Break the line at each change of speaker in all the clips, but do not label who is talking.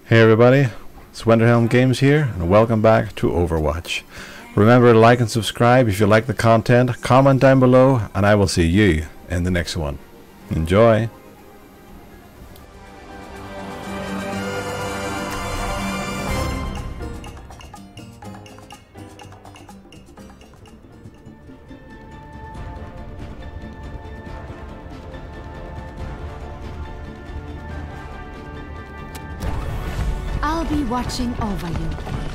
Hey everybody, it's WinterhelmGames here, and welcome back to Overwatch. Remember to like and subscribe if you like the content, comment down below, and I will see you in the next one. Enjoy!
I'll be watching over you.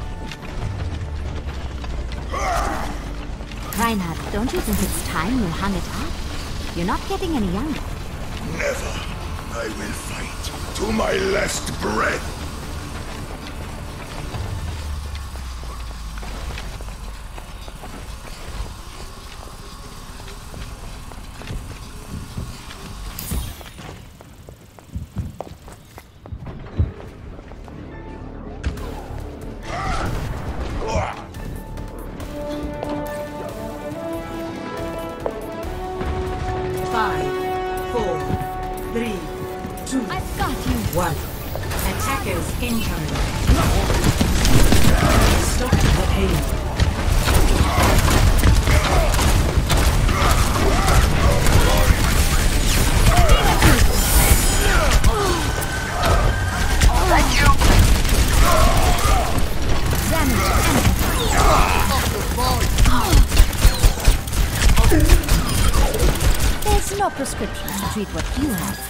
Reinhardt, don't you think it's time you hung it up? You're not getting any younger.
Never. I will fight to my last breath.
I've got you.
1. Attackers incoming. Stop the pain.
Thank you.
There's no prescription to treat what you have.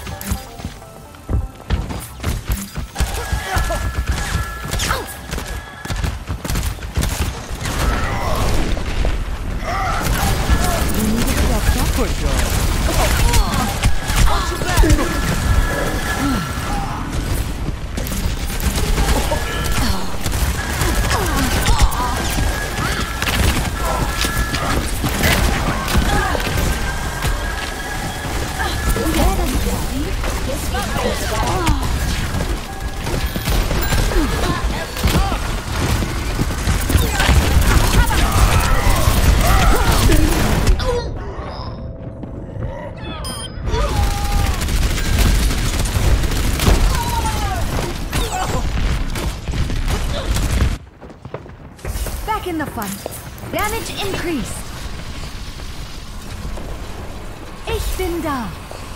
Back in the fight. Damage increased. Ich bin da.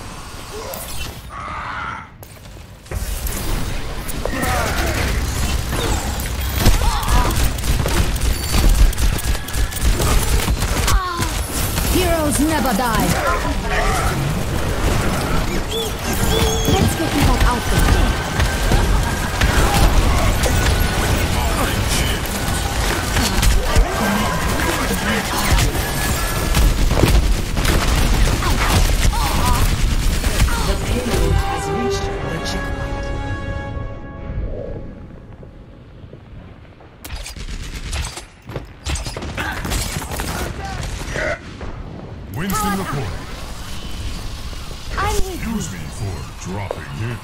Heroes never die. Let's get you back out there.
The payload has reached the checkpoint.
Winston report.
I'm with you.
Excuse me for dropping in.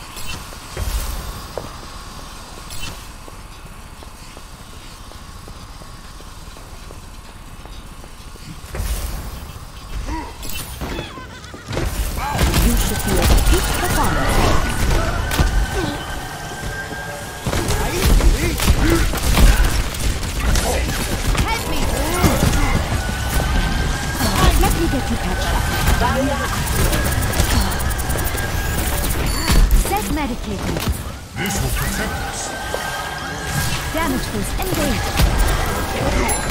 You should be a peak performance. Help me! Let me get you patched up. Self-medicating.
This will protect us.
Damage boost engaged.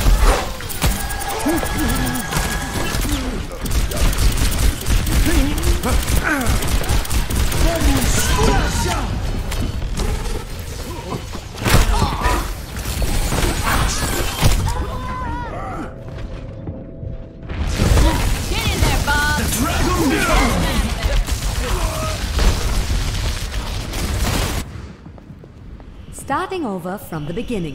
Get in there, Bob! Starting over from the beginning.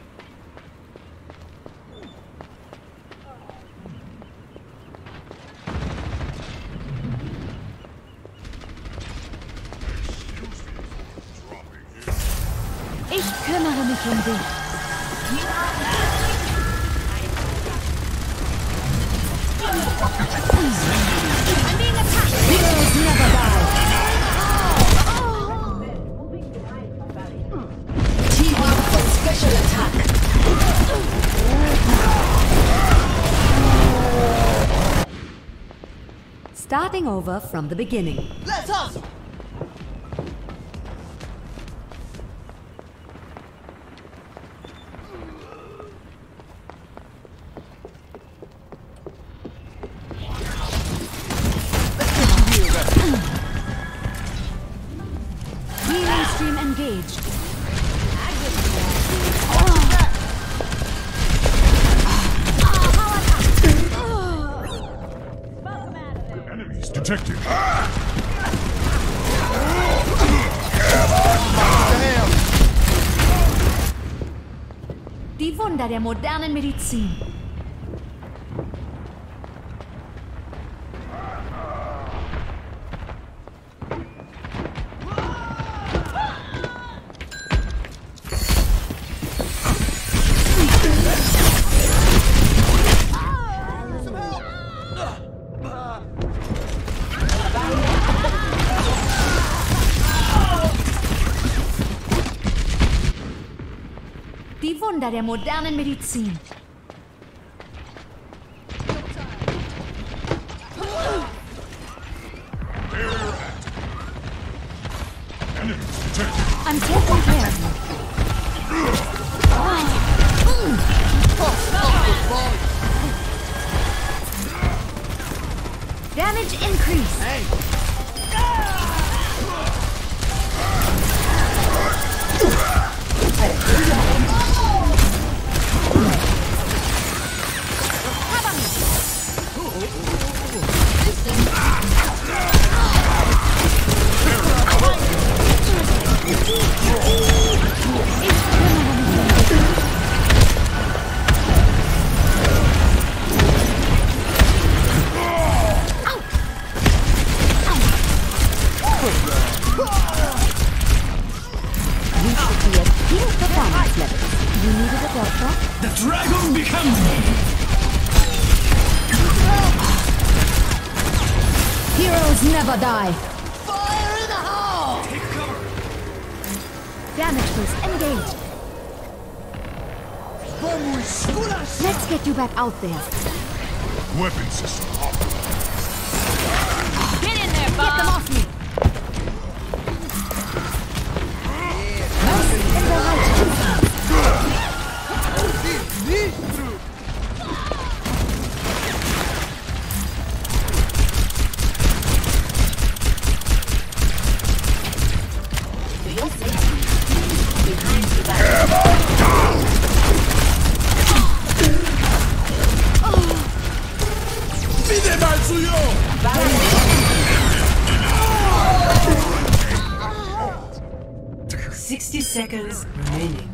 Ich kümmere mich um dich. I'm being attacked. Heroes never die. Starting over from the beginning.
Let's hustle!
Healing stream engaged.
Enemies detected.
Die Wunder der modernen Medizin. Die Wunder der modernen Medizin.
Enemies detected.
I'm taking care of you. Damage increase. Heroes never die.
Fire in the hole!
Damage boost engaged. Let's get you back out there.
Weapon system up.
Get in there, Bob. Get them off me. Mercy in the right.
¡Pide mal suyo!
60 seconds remaining.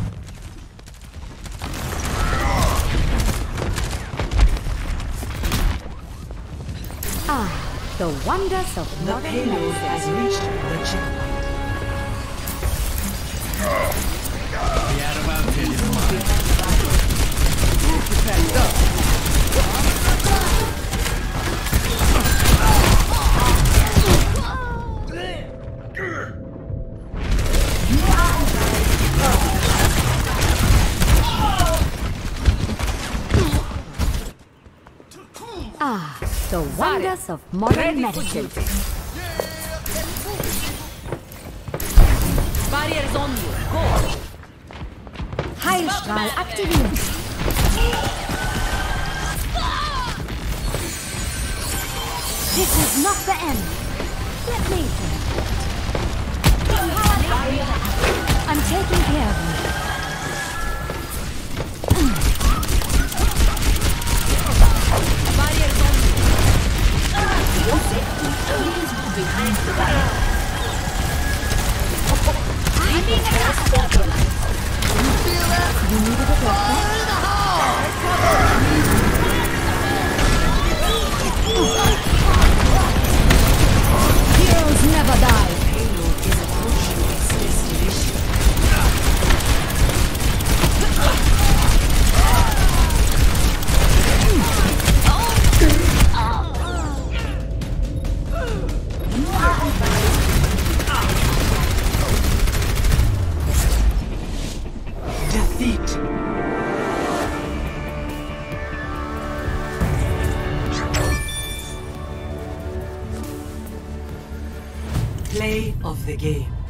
Ah, the wonders of
The
modern
payload
medicine.
has reached the checkpoint.
Ah, the wonders of modern medicine.
Barriers on you. Go.
Heilstrahl aktiviert. This is not the end. Let me. I'm taking care of you.
Barriers on you.
I'm being attacked. You needed a doctor? Heroes never die.
of the game.